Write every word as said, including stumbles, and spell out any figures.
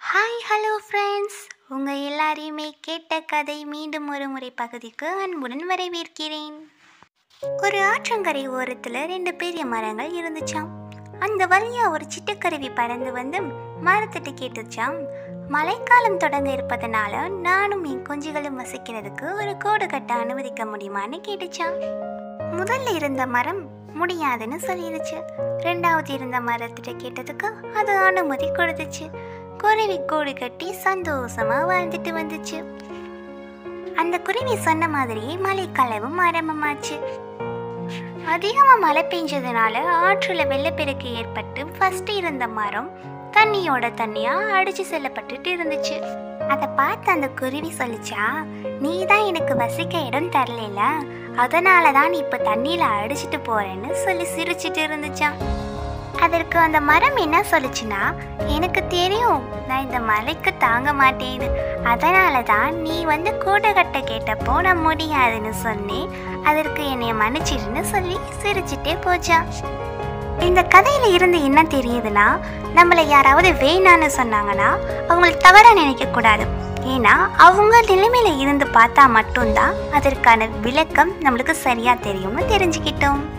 Hi hello friends, உங்கள் எல்லாரையுமே கேட்ட கதை மீண்டும் ஒரு முறை பகுதிக்கு அன்புடன் வரவேற்கிறேன். ஒரு ஆற்றங்கரை ஓரத்தில் ரெண்டு பெரிய மரங்கள் இருந்துச்சாம். அந்த வழியாக ஒரு சிட்டுக்கருவி பறந்து வந்து மரத்திட்டு கேட்டுச்சாம், மழைக்காலம் தொடங்க இருப்பதனால நானும் என் குஞ்சுகளும் வசிக்கிறதுக்கு ஒரு கோடு கட்ட அனுமதிக்க முடியுமான்னு கேட்டுச்சான். முதல்ல இருந்த மரம் முடியாதுன்னு சொல்லிடுச்சு. ரெண்டாவது இருந்த மரத்திட்ட கேட்டதுக்கு அது அனுமதி கொடுத்துச்சு. குருவி கூடு கட்டி சந்தோஷமா வாழ்ந்துட்டு வந்துச்சு. அந்த குருவி சொன்ன மாதிரியே மழைக்காலமும் ஆரம்பமாச்சு. அதிகமா மழை பெஞ்சதுனால ஆற்றுல வெள்ளப்பெருக்கு ஏற்பட்டு ஃபர்ஸ்ட் இருந்த மரம் தண்ணியோட தண்ணியா அடிச்சு செல்லப்பட்டுட்டு இருந்துச்சு. அதை பார்த்து அந்த குருவி சொல்லிச்சா, நீ தான் எனக்கு வசிக்க இடம் தரல, அதனால தான் இப்ப தண்ணியில அடிச்சுட்டு போறேன்னு சொல்லி சிரிச்சிட்டு இருந்துச்சான். அதற்கு அந்த மரம் என்ன சொல்லிச்சுன்னா, எனக்கு தெரியும் நான் இந்த மழைக்கு தாங்க மாட்டேன்னு, அதனால தான் நீ வந்து கூடு கட்ட கேட்டப்போ நான் முடியாதுன்னு சொன்னேன், அதற்கு என்னை மன்னிச்சிருன்னு சொல்லி சிரிச்சுட்டே போச்சான். இந்த கதையில இருந்து என்ன தெரியுதுன்னா, நம்மளை யாராவது வேணான்னு சொன்னாங்கன்னா அவங்களை தவறா நினைக்க கூடாது. ஏன்னா அவங்க நிலைமையில இருந்து பார்த்தா மட்டும்தான் அதற்கான விளக்கம் நம்மளுக்கு சரியா தெரியும்னு தெரிஞ்சுக்கிட்டோம்.